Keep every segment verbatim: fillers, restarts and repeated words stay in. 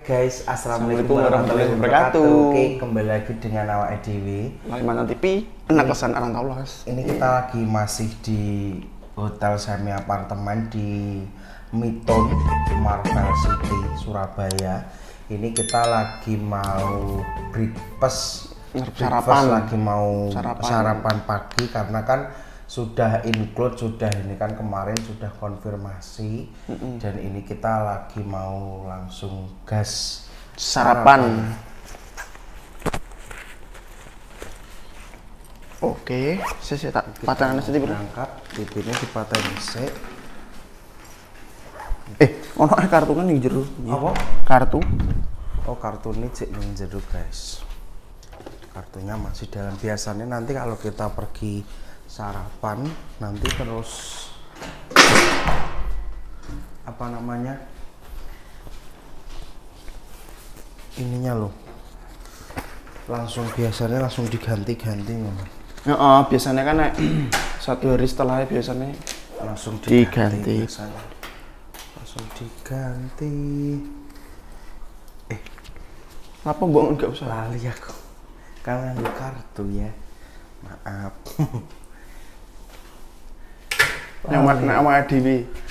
guys, assalamualaikum warahmatullahi wabarakatuh. Oke, kembali lagi dengan awak E D W Lalimanan T V, enak kesan Arantaulas. Ini kita lagi masih di hotel semi apartemen di Miton Marvel City, Surabaya. Ini kita lagi mau breakfast, sarapan, lagi mau sarapan. sarapan pagi karena kan sudah include, sudah ini kan kemarin sudah konfirmasi. Mm-mm. Dan ini kita lagi mau langsung gas sarapan, sarapan. Oke, saya tak patahan sedikit berangkat, bibirnya dipatahin sih. Eh, ono kartu kan ning jero. Apa? Kartu. Oh, kartu ini cek ning jero, guys. Kartunya masih dalam. Biasanya nanti kalau kita pergi sarapan nanti terus apa namanya ininya loh, langsung biasanya langsung diganti-ganti nih. Ya, oh, biasanya kan satu hari setelahnya biasanya langsung diganti, diganti. Biasanya. Langsung diganti. Eh, apa mbok enggak usah lali aku. Kalian kartu ya. Maaf. Yang mana sama D W.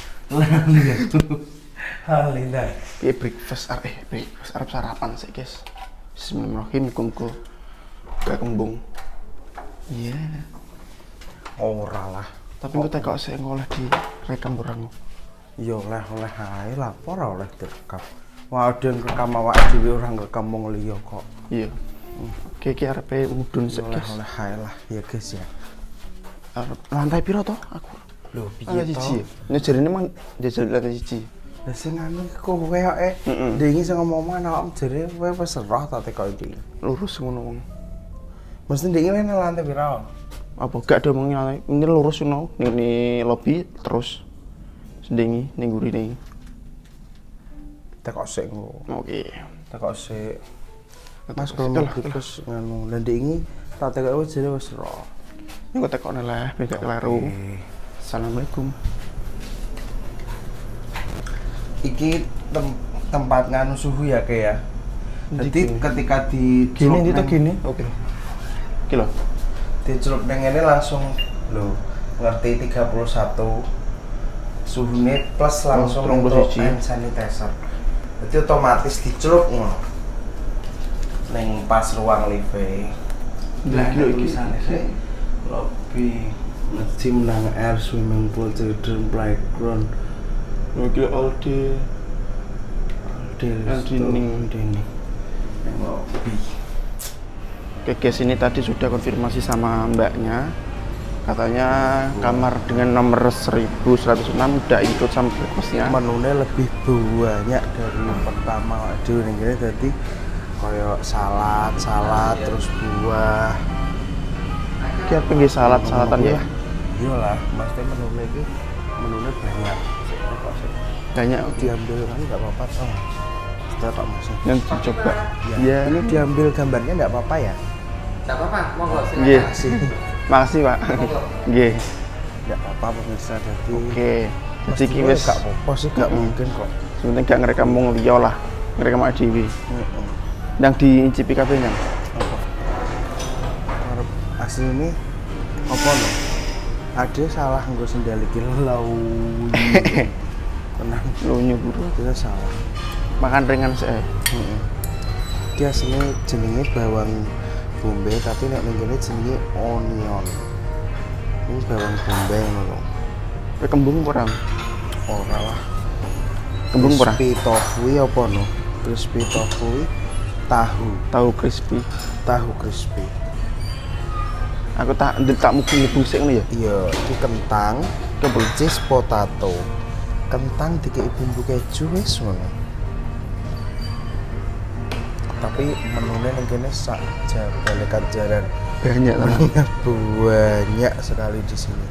Alhamdulillah. Piye breakfast arep eh breakfast arep sarapan sih, guys. Bismillahirrahmanirrahim, muga gak kembung. Iya. Yeah. Ora lah. Tapi engko tekok sik ngoleh di rekam orang. Ya oleh-oleh ae lah, ora oleh direkam. Wah, den rekam awak dhewe ora rekam wong liya kok. Iya. Oke, iki arepe mudhun sik, guys. Oleh-oleh ae lah, ya guys ya. Lantai piro toh aku? Lho, piye to? Nek jarine mang jajal lantai siji. Lah sing anu kowe kok e ndengi sing ngomong awakmu jare kowe wis roh ta teko iki. Lurus ngono wong. Mesti ndengi nang lantai piro? Apa gak ada omongin lantai. Ini lurus ngono, ning lobi terus ndengi ning gurine. Teko sik ngono. Oke. Teko sik. Mas kalau terus nganu lan ndengi tak teko wis jare wis roh. Ini kok tekokne lah, ben gak kelaru. Assalamualaikum. Iki tem tempat nganu suhu ya kayak ya. Jadi ketika di gini itu gini. Oke. Iki lho. Dicelup nang ngene langsung lho, ngerti tiga puluh satu. Suhunya plus langsung oh, untuk hand sanitizer. Jadi otomatis dicelup ngono. Ning pas ruang live. Lah iki tulisannya sih. Lobby gym nang air swimming pool children playground. Oke, all day all day dining dining lobby. Oke guys, ini tadi sudah konfirmasi sama mbaknya. Katanya oh. Kamar dengan nomor seribu seratus enam udah ikut sama breakfastnya. Menunya lebih banyak dari yang pertama. Aduh, ini jadi kayak salad, salad terus buah. Kita pergi salad, salatan ya. Iyalah, maksudnya menunya itu menunya banyak. Banyak diambil kan nggak apa-apa toh. Kita tak masih. Yang dicoba. Ya. Ya. Ini diambil gambarnya nggak apa-apa ya? Nggak apa-apa, monggo. Iya. Makasih Pak. Nggih. Nggak apa-apa pemirsa jadi. Oke. Jadi iki wis gak apa-apa sih, gak mungkin kok. Sebenarnya gak ngerekam wong liya lah. Ngerekam A D W. Heeh. Yang diincipi kabehnya. Apa? Arep asli ini apa lho? Ada salah nggo sendal iki lau. Tenang, lunyu buru kita salah. Makan ringan sih. Heeh. Dia sini jenenge bawang bombay tapi nek ning kene jenenge onion. Ini bawang bombay ngono. Kowe kembung apa ora? Ora lah. Kembung ora? Crispy tofu apa no? Crispy tofu tahu. Tahu crispy. Tahu crispy. Aku tak tak mungkin ngebusik ngono ya. Iya, iki kentang, cheese potato. Kentang dikei bumbu keju wis ngono. Tapi menunya ning kene sak jabal kajaran. Banyak menunya banyak sekali di sini.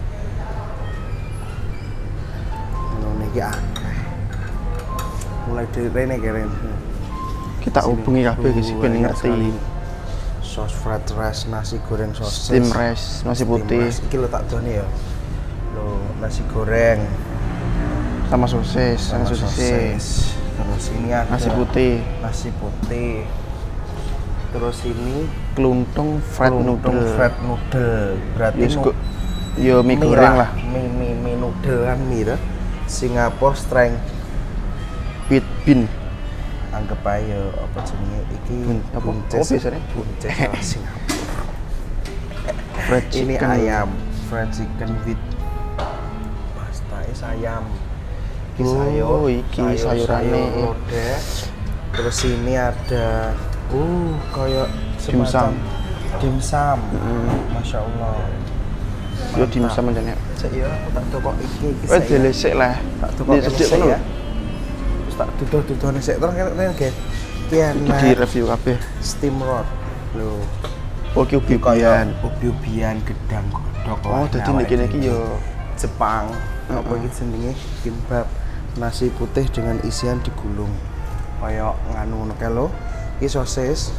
Menunya iki akeh. Mulai dari rene keren. Kita hubungi kabeh guys ben ngerti. Sos fried rice, nasi goreng sosis, steam rice, nasi putih. Iki lo tak doni ya. Lo nasi goreng sama sosis, sama sosis. Terus ini ada nasi putih. Nasi putih. Terus ini Keluntung fried keluntung noodle. fried noodle. Berarti Yes, nu- kok. Yo mie goreng lah. Mie mie, mie noodle kan mie dah. Singapore strength. With bean. Anggap aja apa jenenge iki Bun- apa? bunces. Oh, biasanya? Bunces ala Singapura. Fried Ini chicken. ayam fried chicken with pasta es ayam. Iki Oh, sayur, iki sayur, sayurane. sayur lodeh. Terus ini ada uh kayak Dimsum. semacam dimsum. Mm. Masya Allah. Yo dimsum aja nek. Cek ya, aku tak toko iki iki Wes saya. dilesek lah. Tak toko Di sedek ngono. ya. Terus tak duduh-duduh nek sik terus kene guys. Iki Iki di enak review kabeh. steam rod. Lho, Oh ki ubi kayak ubian. ubi-ubian gedang godhog. Oh, lah. dadi Nah, nek kene awake iki dhewe. yo Jepang. Apa Heeh. iki jenenge? Kimbap. Nasi putih dengan isian digulung. Kayak nganu ngono kae lho. Iki sosis.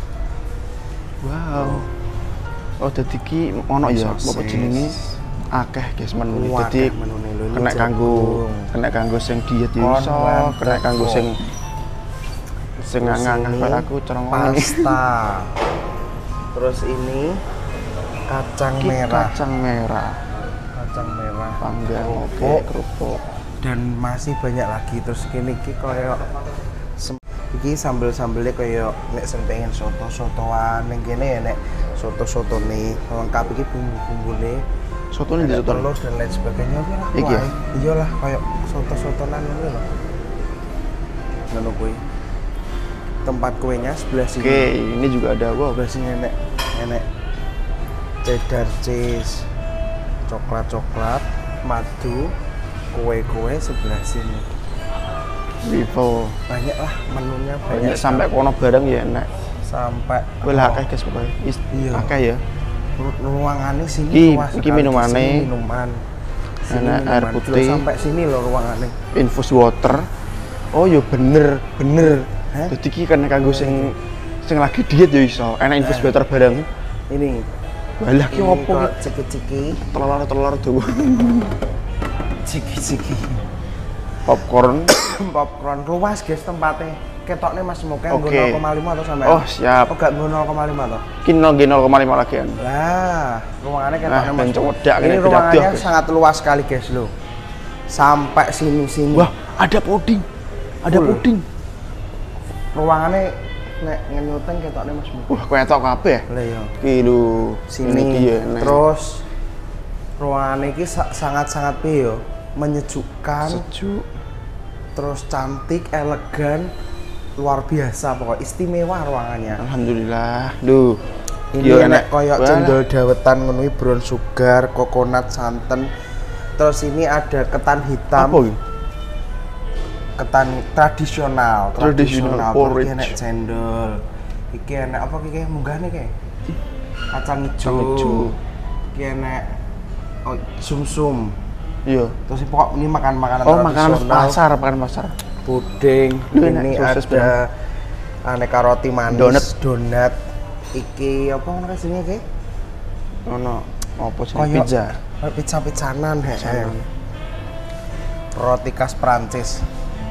wow. Oh dadi ki ono ya apa Sosis. jenenge? Akeh guys menu. Wah, Dadi akeh menune lho, ini kena kanggo jagung. kena kanggo sing diet yo Kon iso, lan kena kanggo teko. sing sing Terus ngangah ini kaya aku cara ngomong iki. pasta. Terus ini kacang Ki merah. kacang merah. Kacang merah. Panggang oke, Kerupuk. kerupuk. Dan masih banyak lagi. Terus kini iki koyo sem- iki sambel-sambelnya koyo nek sing pengen soto-sotoan ning kene ya nek soto-sotone lengkap iki bumbu-bumbune. Soto ini di Ada soto. telur dan lain sebagainya oke lah. Iki ya? Wah, iyalah kayak soto-sotonan ngono lho. Ngono kuwi. Tempat kuenya sebelah sini. Oke, ini juga ada wow. Sebelah sini enek enek cheddar cheese, coklat-coklat, madu, kue-kue sebelah sini. Vivo. Banyak lah menunya banyak. Banyak sampai kono bareng ya enak. Sampai Kowe lah akeh guys pokoke. Is- Iya. Akeh ya. Ru- ruangannya sini Iki- luas iki sekali. minumane. Sini minuman. Sini Enak air minuman. putih. Loh, sampai sini loh ruangannya. Infus water. Oh yo bener, bener. Hah? Dadi ki kan kanggo sing sing lagi diet ya iso. Enak infus water bareng. Ini. Walah ki Ini opo kok ki? ciki-ciki, Telur-telur dawa. ciki-ciki. Popcorn. Popcorn luas guys tempatnya. Ketoknya Mas Moke nggo Oke. nol koma lima atau sampai? Oh, siap. Oh, gak nggo nol koma lima toh? Ki nol nol koma lima lagi kan. Lah, ruangannya Nah, ketoknya Mas. bencong wedak Ini kene ruangannya bedak-bedak, guys. sangat luas sekali guys lo. Sampai sini-sini. Wah, ada puding. Ada Full. puding. Ruangannya nek ngenyuteng ketoknya Mas Moke. Wah, ketok kabeh. Lah ya. Ki lho, Sini ini ki ya enak. terus ruangan ini sa- sangat-sangat piye yo menyejukkan, sejuk. terus cantik, elegan, luar biasa pokoknya istimewa ruangannya. Alhamdulillah. Duh. Ini Yo, enak koyok Walah. cendol dawetan menuhi brown sugar, coconut santan. Terus ini ada ketan hitam, Apa iki? ketan tradisional, Tradisional Terus porridge. Iki enak cendol. Iki enak apa iki munggah nih kayak kacang Kacang hijau. ijo. Iki enak oh, sumsum. Iya. Terus ini pokok ini makan makanan Oh, makanan tradisional. pasar, makanan pasar. Puding. Duh, enak, Ini sosis ada aneka roti manis, Donat. donat. Iki apa namanya sini ki? Ono apa sih Koyok- pizza? Kayak pizza-pizzanan he. Pizzanan. Roti khas Perancis.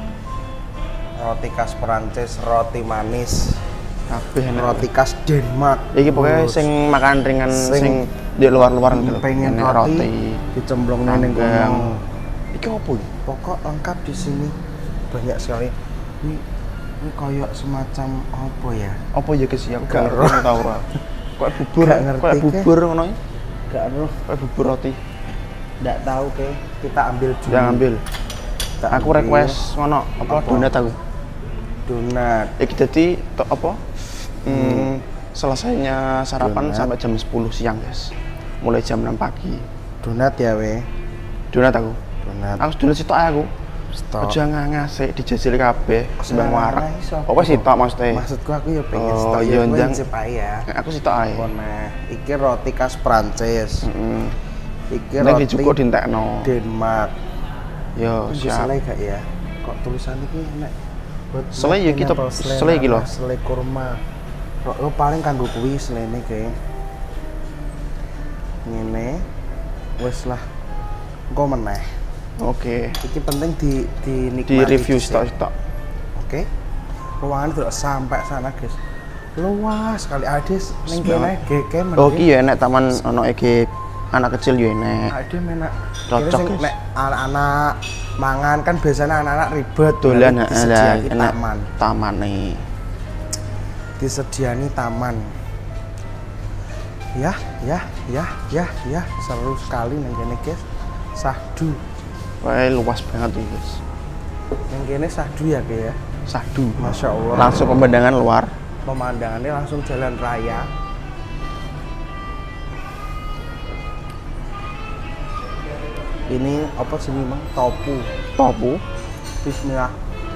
Roti khas Perancis, roti manis, Kabeh enak. roti khas Denmark. Iki pokoknya Terus sing makan ringan Sing- sing di luar-luar gitu. pengen Enak roti, dicemplung ning panggang. kono. Iki opo iki? Pokok lengkap di sini. Banyak sekali. Ini ini koyok semacam apa ya? Apa ya guys? Aku Gak gak roh. ngerti tau ora. Kayak bubur, Gak ngerti, kayak Ke. bubur ngono iki. Gak roh, Kayak bubur roti. nggak tahu ke. Kita ambil dulu. Yang ambil. Kita Aku ambil request ngono apa Apa? donat aku. donat. Iki dadi to- apa? Hmm, selesainya sarapan Donat. sampai jam sepuluh siang, guys. Mulai jam enam pagi. Donat ya we. Donat aku. Donat. Aku donat sitok ae aku. Stok. Aja ngasih dijajali kabeh sembang Nah, warak. iso. Pokoknya sitok maksudnya. Maksudku aku ya pengen Oh, stok iya, ya kowe ndang. icip ae ya. Aku sitok ae. Nah, iki roti khas Prancis. Heeh. Iki Nek roti dicukup dientekno. Denmark. Yo, Ini siap. selai gak ya? Kok tulisannya iki enak. Buat Selai ya, kita- pineapple selai selai iki lho. nanas, selai kurma. Kok lo paling kanggo kuwi selene kayak ngene. Wes lah. Engko meneh. Oke. Iki penting di di Di review sitok-sitok. Oke. Ruangan itu sampai sana, guys. Luas sekali. Adis ning kene geke men. Oh, ki ya enek taman ono ege anak kecil yo enek. Adis menak Cocok, guys. nek anak-anak mangan kan biasanya anak-anak ribet Dolan disediani enak taman. Tamane. Disediani taman. Ya, ya, ya, ya, ya, seru sekali ning kene, guys. Sahdu. Wah, luas banget tuh, guys. Ning kene sahdu ya, Ki ya. Sahdu. Masya Allah. Langsung pemandangan luar. Pemandangannya langsung jalan raya. Ini apa sih memang topu. Topu. Bismillah.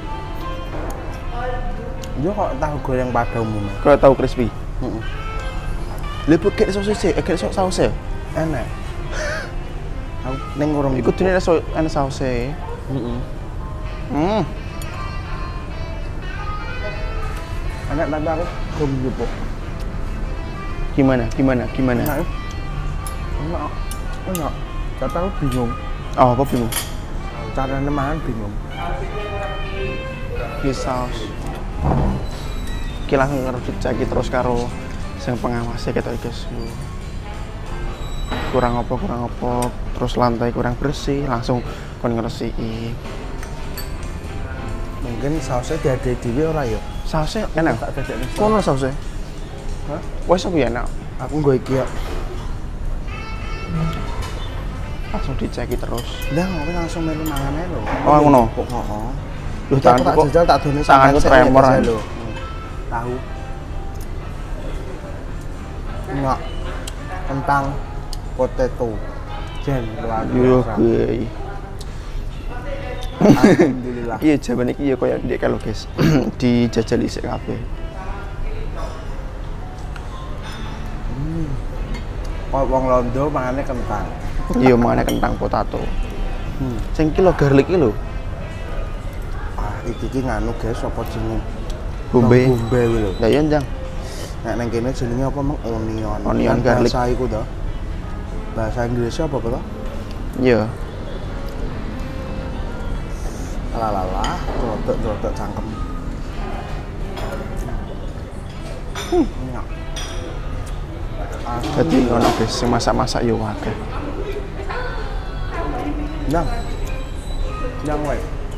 Yo kok tahu goreng pada umumnya. Kau tahu crispy? Heeh. Lebih kayak sosis, eh kayak saus ya. Enak. Aku neng orang Ikut ini ada so, ada saus ya. Heeh. Hmm. Enak tapi aku belum jupuk. Gimana? Gimana? Gimana? Enak. Enak. Enak. Kata aku bingung. Oh, apa bingung? Cara nemahan bingung. Ki saus. Ki langsung ngerujut caki terus karo sing pengawasnya ketok guys. Kurang apa kurang apa, terus lantai kurang bersih, langsung kon ngresiki. Mungkin sausnya diadai dhewe ora ya? Sausnya enak. Tak dadekne. Kono sausnya. Hah? Wes apa ya enak? Aku nggo iki ya. Langsung diceki terus. Lah ngono langsung melu mangan ae lho. Oh, ngono. Heeh. Loh, Tanganku tak tanganku kok jajal tak done tanganku tremor aja. lho. Tahu. Enggak. Kentang potato. Jen luar Yo, biasa. gue. Alhamdulillah. Iya, jawaban iki ya koyo ndek kalau guys. Dijajal isik kabeh. Kok wong Londo mangane kentang. Iya, mangane kentang potato. Hmm. Sing iki lho garlic iki lho. Ah, iki ki nganu guys, apa jenenge? Bombe. Bombe kuwi lho. Lah iya, Jang. Nek nang kene jenenge apa meng onion. Onion Kan garlic. Bahasa iku to. Bahasa Inggrisnya apa to? Iya. Lalala, rodok-rodok cangkem. Hmm. Enak. Jadi ngono guys, sing masak-masak yo akeh. Nang. Nang wae.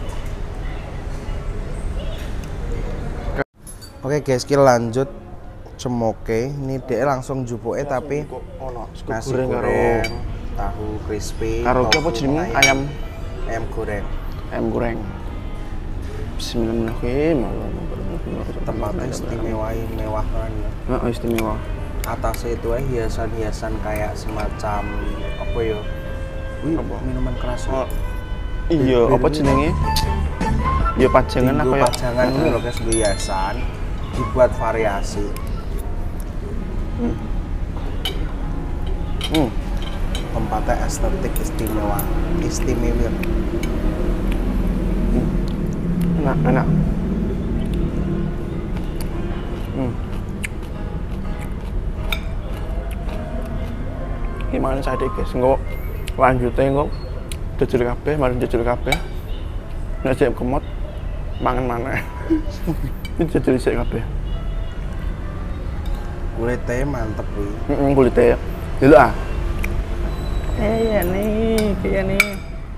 Oke guys, kita lanjut cemoke. Ini dia langsung jupuke tapi ono nasi goreng karo goreng, tahu crispy, karo ki apa tofu, jenenge ayam ayam goreng. ayam goreng. Bismillahirrahmanirrahim. Tempatnya istimewa, mewah kan ya. Heeh, istimewa. Atasnya itu ya hiasan-hiasan kayak semacam apa ya? Wih, Apa? minuman keras. Oh, iya, apa jenenge? Ya pajangan lah Tinggu koyo pajangan itu loh guys, hiasan dibuat variasi. Hmm. Hmm. Tempatnya estetik istimewa, istimewa. Enak, enak. Hmm. Gimana saya deh guys, nggak lanjutnya nggak jajal kabeh, malah jajal kabeh. Nggak siap kemot, mangan mana? Ini jajal siap kabeh. Kulitnya mantep wih. Hmm, kulitnya ya. Dulu ah. Eh ya nih, kayak nih.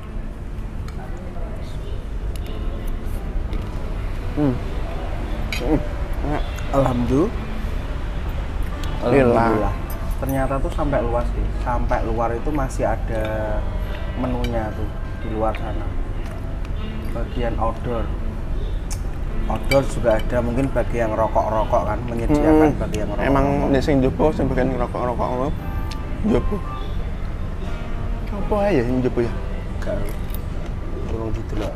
Hmm. Hmm. Enak. Alhamdulillah. Alhamdulillah. Ternyata tuh sampai luas sih. Sampai luar itu masih ada menunya tuh di luar sana. Bagian outdoor. Outdoor juga ada, mungkin bagi yang rokok-rokok kan, menyediakan Hmm. bagi yang rokok. Emang nek sing jopo sing bagian ngerokok-ngerokok ngono. Jopo. Apa aja sing jopo ya? Gak turun gitu loh.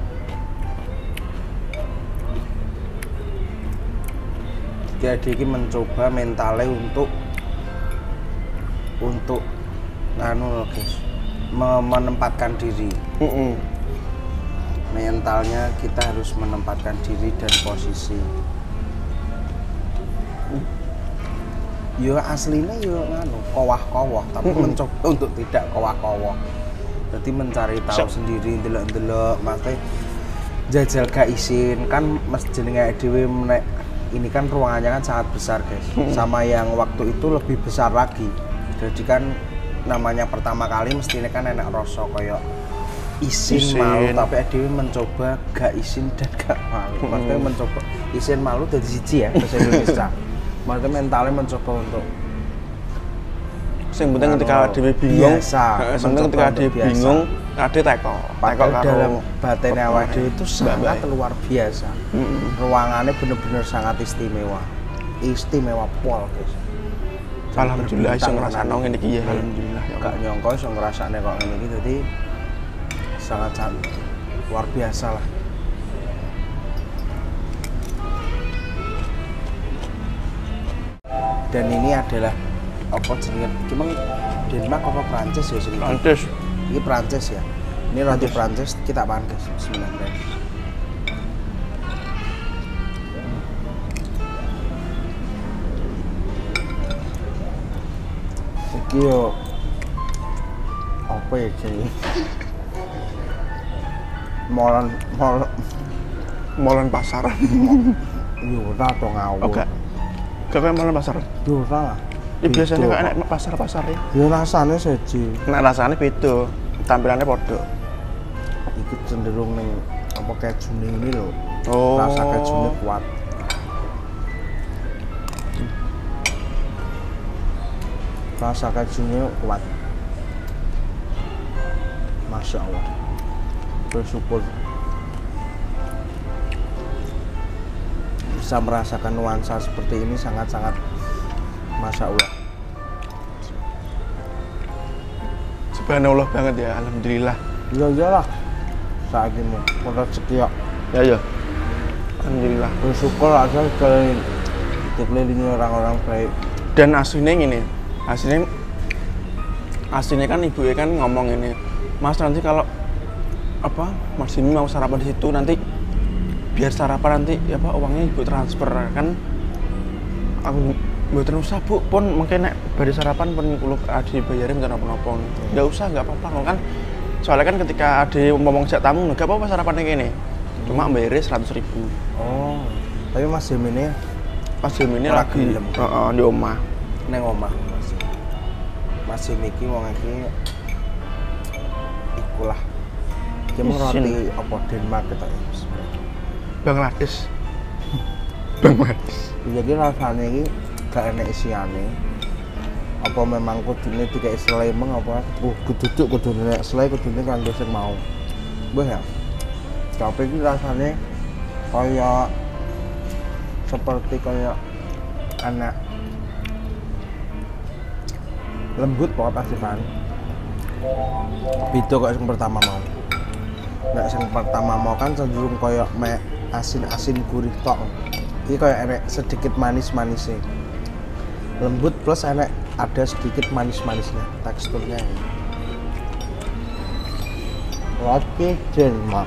Jadi ini mencoba mentalnya untuk untuk anu loh guys, me- menempatkan diri. Heeh. Mentalnya kita harus menempatkan diri dan posisi. Yo aslinya yo nganu kowah-kowah, tapi Mm-mm. mencoba untuk tidak kowah-kowah. Jadi mencari tahu Siap. sendiri, delok-delok, maksudnya jajal gak izin kan mas jenenge dhewe menek ini kan ruangannya kan sangat besar guys hmm. sama yang waktu itu lebih besar lagi jadi kan namanya pertama kali mestinya kan enak rasa koyo izin, izin malu tapi dhewe mencoba gak izin dan gak malu hmm. maksudnya mencoba izin malu dari siji ya bahasa Indonesia maksudnya mentalnya mencoba untuk yang penting ketika dhewe bingung penting ketika dhewe bingung ade teko teko dalam batin awak dhewe itu sangat luar biasa mm-hmm. ruangannya bener-bener sangat istimewa istimewa pol guys alhamdulillah iso ngrasakno ngene iki ya alhamdulillah gak nyangka iso ngrasakne kok ngene iki dadi sangat sangat luar biasa lah dan ini adalah apa jenenge gimana Denmark apa Prancis ya sini Prancis ini Prancis ya ini roti Prancis kita makan guys bismillahirrahmanirrahim iki yo apa ya sini molan mol molan pasar yo ora to ngawur oke kayak molan pasar yo ora ini biasanya kok enak pasar-pasar ya? Ya rasanya seji. Nah rasanya beda, tampilannya podo. Itu cenderung nih apa kejune ini loh. Oh. Rasa kejune kuat. Rasa kejune kuat. Masya Allah. Bersyukur bisa merasakan nuansa seperti ini sangat-sangat Masya Allah. Subhanallah banget ya, alhamdulillah. Iya iyalah. Saat ini rezeki ya. Ya ya. Alhamdulillah. Bersyukur aja ke dikelilingi orang-orang baik. Dan aslinya gini, aslinya aslinya kan ibu kan ngomong ini, Mas nanti kalau apa Mas ini mau sarapan di situ nanti biar sarapan nanti ya apa uangnya ibu transfer kan aku mboten usah Bu, pun mungkin nek bari sarapan pun kulo ade bayarin mboten apa-apa. Enggak usah, enggak apa-apa kan. Soalnya kan ketika ade ngomong jak tamu, enggak apa-apa sarapan kene. Cuma bayar seratus ribu. Oh. Tapi Mas Jemine Mas Jemine lagi heeh di omah. Neng omah Mas. Mas Jemine iki wong iki ikulah. Ki mung roti apa Denmark ketok ya. Bangladesh. Bangladesh. Jadi rasanya ini gak enak isiannya apa memang kudune dikai selai meng apa kudu duduk kudu nek selai kudune kanggo sing mau mbah ya tapi ini rasanya kayak seperti kayak anak lembut pokoknya pasti pan beda kok yang pertama mau nek yang pertama mau kan cenderung kayak me asin-asin gurih tok ini kayak enak sedikit manis-manisnya lembut plus enak ada sedikit manis-manisnya teksturnya ini roti Denmark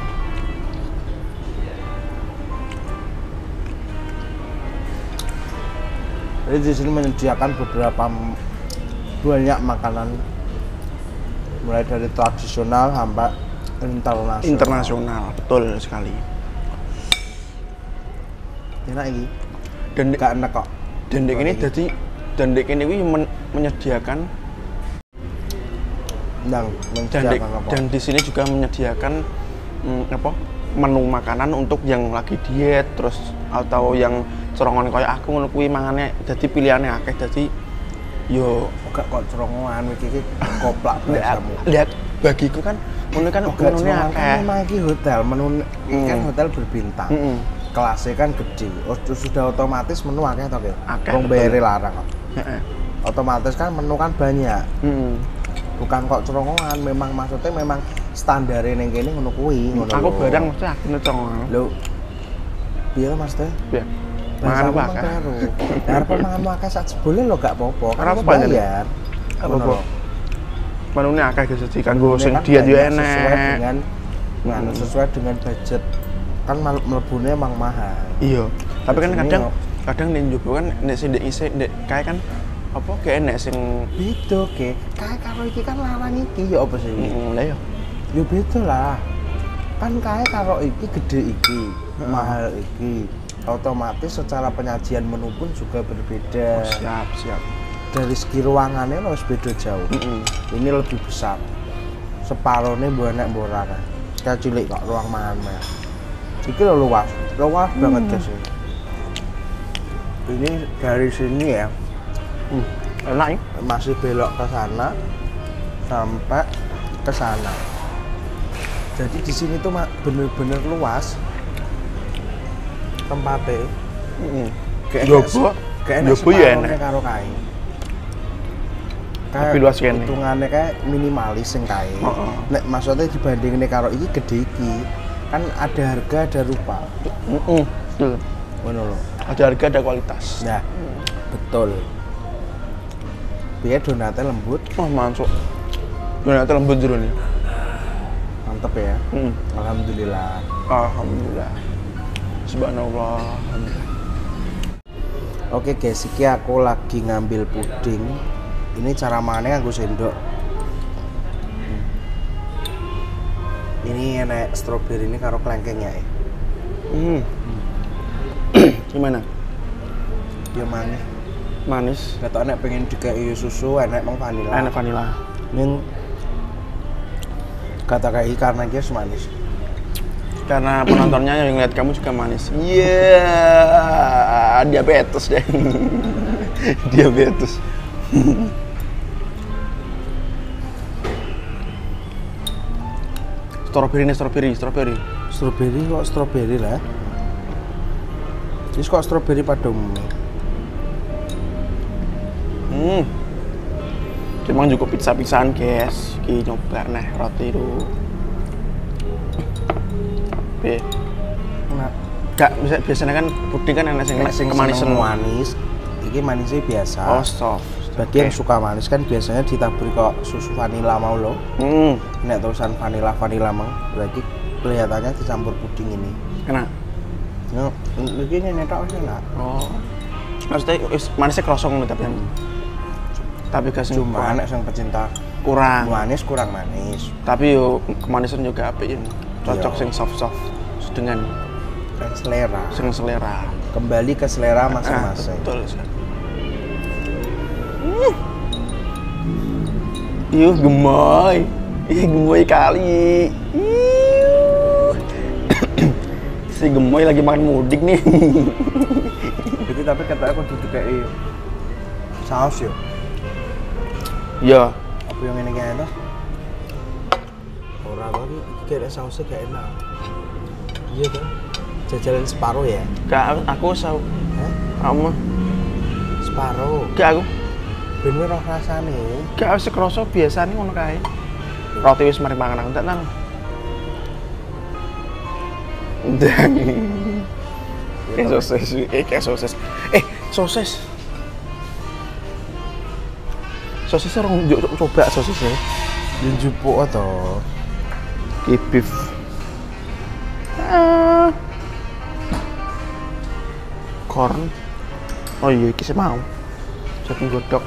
jadi di sini menyediakan beberapa banyak makanan mulai dari tradisional sampai internasional internasional betul sekali enak ini dan gak enak kok dan dek ini jadi dan dek ini men menyediakan dan dan, dek, dan di sini juga menyediakan mm, apa menu makanan untuk yang lagi diet terus atau yang cerongan kayak aku ngono kuwi mangane dadi pilihannya akeh dadi yo gak kok cerongan iki iki koplak biasamu lihat bagiku kan menu kan menune akeh memang iki hotel menu mm. kan hotel berbintang mm -mm. kelasnya kan gede, oh, sudah otomatis menu akeh toh ya? Wong bayare larang kok. Otomatis kan menu kan banyak. Hmm. Bukan kok cerongongan, memang maksudnya memang standare ning kene ngono kuwi, ngono. Aku barang mesti aku cerongongan. Lho. Piye Mas Teh? Piye? Mangan akeh. Arep mangan akeh sak jebule lho gak apa-apa, kan bayar. Apa-apa. Menune akeh gesedi kanggo sing diet yo enek. Sesuai dengan nganu sesuai dengan budget. Kan mlebune emang mahal. Iya. Tapi kan kadang kadang nek njogo kan nek sing ndek isih ndek kae kan apa kayak nek sing beda ke. Kae karo iki kan larang iki ya apa sih? Heeh, lah ya. Ya beda lah. kan kae karo iki gede iki, hmm. mahal iki. Otomatis secara penyajian menu pun juga berbeda. Oh, siap, siap. Dari segi ruangannya harus beda jauh. Mm -hmm. Ini lebih besar. Separuhnya banyak borak. Kayak cilik kok ruang makan mah. Iki lo luas, luas hmm. banget guys. Ini dari sini ya. Hmm. Enak ya? Masih belok ke sana sampai ke sana. Jadi di sini tuh bener-bener luas tempatnya. Mm. Kayak Yobo, kayak Yobo ya enak. Karo kae. Tapi luas kene. Hitungannya kayak minimalis sing kae. Oh, oh. Nek maksudnya dibandingin karo iki gede iki, kan ada harga ada rupa. Heeh. Betul. Ngono lho. Ada harga ada kualitas. Nah, mm. betul. Biar donatnya lembut. Oh, masuk. Donatnya lembut jero nih. Mantep ya. Mm. Alhamdulillah. Alhamdulillah. Subhanallah. Alhamdulillah. Oke guys, iki aku lagi ngambil puding. Ini cara makannya nganggo sendok. Hmm. Ini enak stroberi ini karo klengkengnya ya. Hmm. hmm. Gimana? Ya manis. Manis. Kata enak pengen dikai susu, enak emang vanila. Enak vanila. Ini kata kayak karena dia manis. Karena penontonnya yang lihat kamu juga manis. Iya, yeah, diabetes deh. Diabetes. Strawberry nih, strawberry, strawberry. Strawberry kok strawberry lah. Ini kok strawberry pada umumnya. Hmm. Cuma juga pizza-pizzaan guys. Ki nyoba nih roti itu. B. Nah, gak bisa biasanya kan puding kan enak sing kemanisan manis. Iki manisnya biasa. Oh, soft. Bagi okay. yang suka manis kan biasanya ditaburi kok susu vanila mau lo. Hmm. Nek tulisan vanila vanila mang, berarti kelihatannya dicampur puding ini. Enak. No, begini netok enak. Oh. Maksudnya manisnya kerosong nih tapi. Hmm. Tapi gak sing cuma nek sing pecinta kurang manis kurang manis. Tapi yo kemanisan juga apik ini. Cocok sing soft-soft dengan selera. Sing selera. Kembali ke selera masing-masing. Ah, betul. Hmm. Yuh gemoy. Ih gemoy kali. Yuh. Si gemoy lagi makan mudik nih. Jadi tapi katanya aku duduk kayak saus ya. Iya. Apa yang ini kayak itu? Orang lagi kayak sausnya kayak enak. Iya kan? Jajalan separuh ya? Gak, aku saus. Hah? Kamu? Separuh. Gak aku. Bener roh rasane. Gak wis kroso biasane ngono kae. Roti wis mari mangan aku tak nang. Ndang. Eh sosis, eh kayak sosis. Eh, sosis. Sosis orang coba sosisnya. Yang jupuk atau ki beef. Ah. Corn. Oh iya, iki sih mau. Jagung godhog.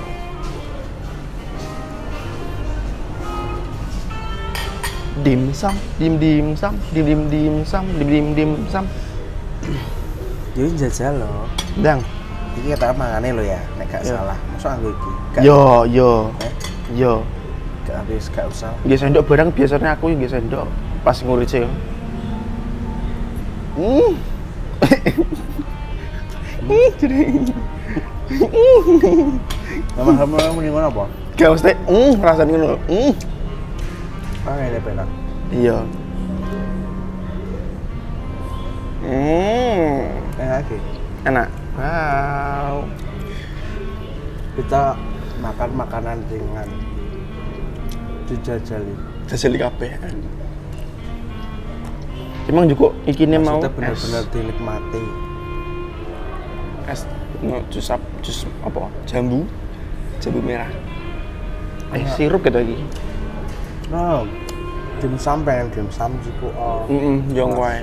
Dimsum, dim dim sum, dim dim dim sum, dim dim dim sum. Jadi jajal loh. Ndang. Iki kata mangane lo ya, nek gak ya. salah. Masuk anggo iki. Yo, yo. Eh? Yo. Gak habis gak usah. Nggih sendok barang biasanya aku nggih sendok pas ngurice yo. Hmm. Ih, jadi. Nama kamu mending mana apa? Gak mesti, hmm, rasanya ngono. Hmm. Ah, ini enak. Iya. Hmm. Enak sih. Enak. Wow. Kita makan makanan ringan. Dijajali. Jajali kabeh. Emang juga ikine mau bener-bener dinikmati. Es no, jus ap, jus apa? Jambu. Jambu merah. Eh, sirup gitu lagi. No. Dimsum pengen dimsum juga. Heeh, yo wae.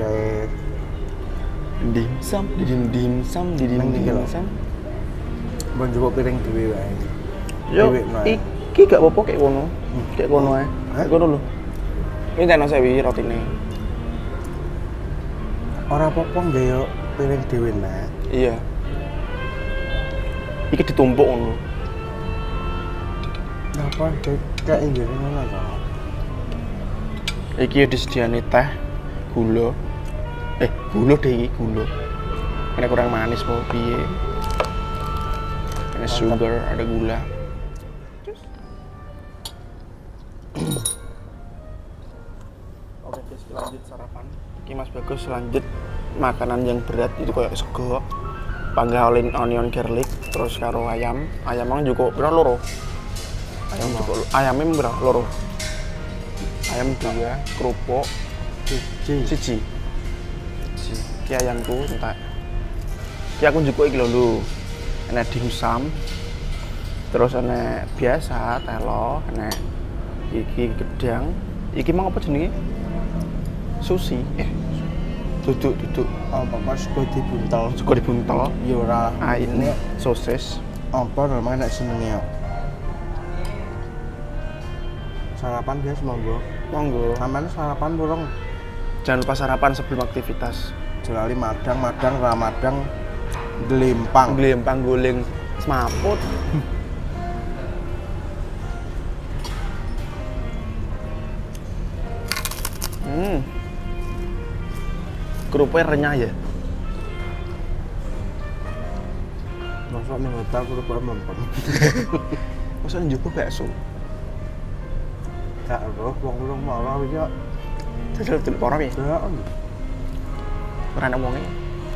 Dimsum, didim dimsum, didim dimsum. Mbon juga piring dhewe wae. Yo, iki gak apa-apa kayak ngono. Kayak ngono ae. Kayak ngono lho. Ini tenan sewi rotine. Ora apa-apa nggak yo piring dhewe nek. Iya. Iki ditumpuk ngono. Napa kayak inggih ngono to? Iki disediani teh, gula. Eh, gula deh iki, gula. Karena kurang manis mau piye. Ada sugar, ada gula. Oke guys, lanjut sarapan. Ini Mas Bagus lanjut makanan yang berat itu kayak sego, panggang onion garlic, terus karo ayam. Ayam juga berapa loro? Ayam juga ayamnya berapa loro? Ayam dua, kerupuk, Siji. siji. Ki ayamku entek. Ki aku juga iki lho lho. Enak dimsum. Terus enak biasa telo, enak iki gedang. Iki mau apa jenenge? Sushi. Eh. Duduk duduk. Apa pas kok dibuntel? Suka dibuntel. Ya ora. Ah ini sosis. Apa namanya nek senenge yo? Sarapan guys monggo. Monggo. Sampeyan sarapan burung. Jangan lupa sarapan sebelum aktivitas. Jelali madang, madang, ramadang, glempang. Glempang guling semaput. Hmm. Kerupuknya renyah ya. Masuk ning hotel kerupuk mempem. Masa njogo bakso. Gak roh wong urung marah iki kok. Jajal dulu orang ya. Ya. Ora ana wonge.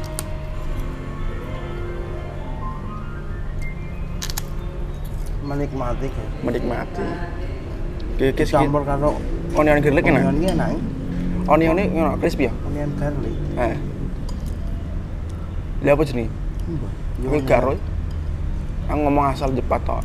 Menikmati guys. Menikmati. Oke, Campur karo onion garlic enak. onion iki enak. Onionnya ngono crispy ya. Onion garlic. Eh. Lah apa jenenge? Iki gak roy. Aku ngomong asal jepat tok.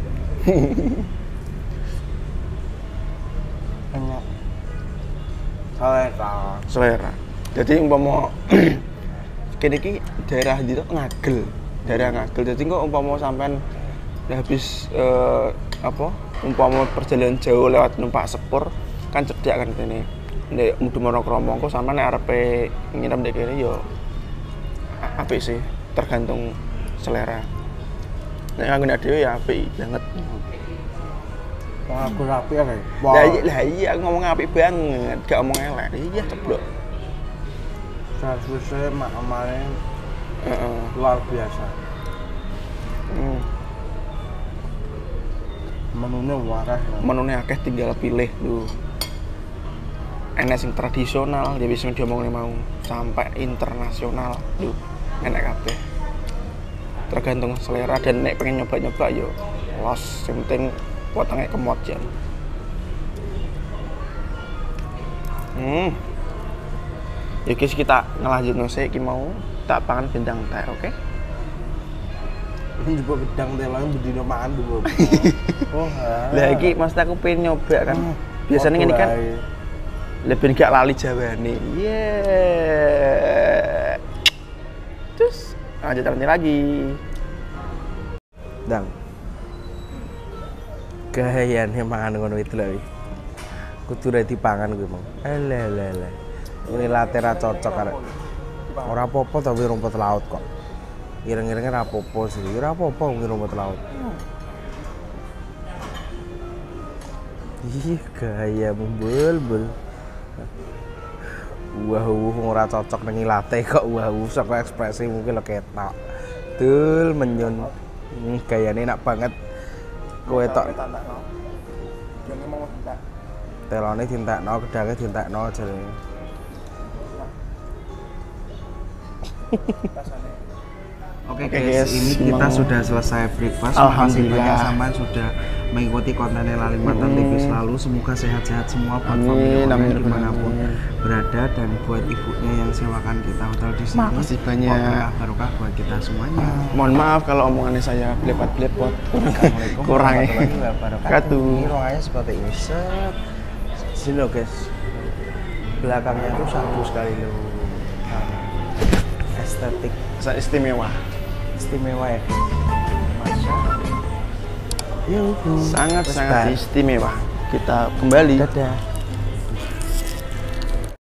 Enak. Selera. Selera. Jadi umpama kene iki daerah ndi Ngagel. Daerah Ngagel. Jadi kok umpama sampean habis eh, apa? Umpama perjalanan jauh lewat numpak sepur kan cedhak kan kene. Nek mudu Monokromo kok sampean nek arepe nginep ndek kene yo apik sih, tergantung selera. Nek nganggone dhewe ya apik banget. Wah, aku rapi ya, guys. Lah iya, lah iya aku ngomong apik banget, gak omong elek. Iya ceblok. Servisnya mak-maknya Heeh. luar biasa. Hmm. Menunya waras. Menune akeh tinggal pilih lu. Enak sing tradisional, ya bisa diomongin mau sampai internasional, lu enak kabeh. Tergantung selera dan nek pengen nyoba-nyoba yo los, sing penting potongnya kemot jan. Hmm. Ya guys kita ngelanjut nose iki mau tak pangan bintang teh, oke? Okay? Ini juga gedang telanya bedino makan dulu. Oh, lah iki mas aku pengen nyoba kan. Biasanya ini kan lebih gak lali jawane. Yeah. Terus lanjut nanti lagi. Dang. Gayane mangan ngono itu lho. Kudu ra dipangan kuwi, Mang. Ele ele ele. Ini latera cocok arek. Ora apa-apa tapi rumput laut kok. Ireng-irenge ra apa-apa sih. Ora apa-apa wong rumput laut. Ih, gaya membul-bul. Wah, ora cocok ning latte kok. Wah, saka ekspresi mungkin lo ketok. Dul menyun. Hmm, gayane enak banget. Kowe tok. Telone dientekno, gedange dientekno jare. Oke okay, guys, guys, ini kita mau... sudah selesai breakfast. Alhamdulillah. Sampai sudah mengikuti kontennya Lalimatan hmm. T V selalu. Semoga sehat-sehat semua buat family kalian dimanapun berada dan buat ibunya yang sewakan kita hotel di sini. Makasih banyak. Barokah barokah buat kita semuanya. Uh, mohon maaf kalau omongannya saya blepot-blepot. Assalamualaikum kurang ya. warahmatullahi wabarakatuh. Ini ruangannya seperti ini. Set. Sini loh guys. Belakangnya tuh satu sekali loh. Estetik. Istimewa. Istimewa ya. Masya Allah. Sangat-sangat istimewa. Kita kembali. Dadah.